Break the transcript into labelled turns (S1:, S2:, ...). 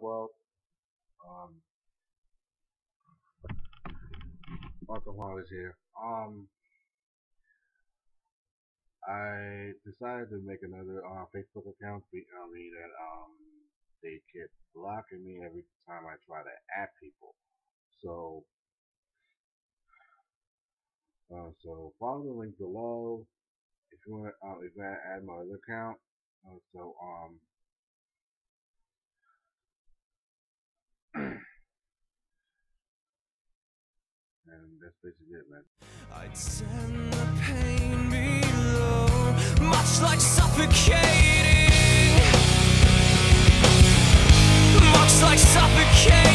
S1: world? Um, ArkyHeartless here. I decided to make another Facebook account. That they kept blocking me every time I try to add people. So so follow the link below if you want if you want to add my other account. And that's basically it, man.
S2: I'd send the pain below, much like suffocating, much like suffocating.